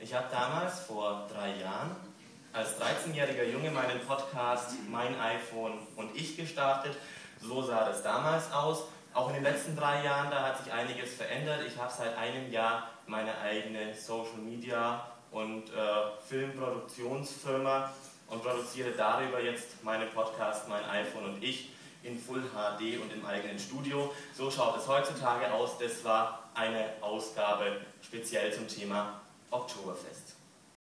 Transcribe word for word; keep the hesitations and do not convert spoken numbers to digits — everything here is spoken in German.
Ich habe damals, vor drei Jahren, als dreizehnjähriger Junge meinen Podcast Mein iPhone und ich gestartet. So sah das damals aus. Auch in den letzten drei Jahren, da hat sich einiges verändert. Ich habe seit einem Jahr meine eigene Social Media und äh, Filmproduktionsfirma und produziere darüber jetzt meinen Podcast Mein iPhone und ich in Full H D und im eigenen Studio. So schaut es heutzutage aus. Das war eine Ausgabe speziell zum Thema Oktoberfest.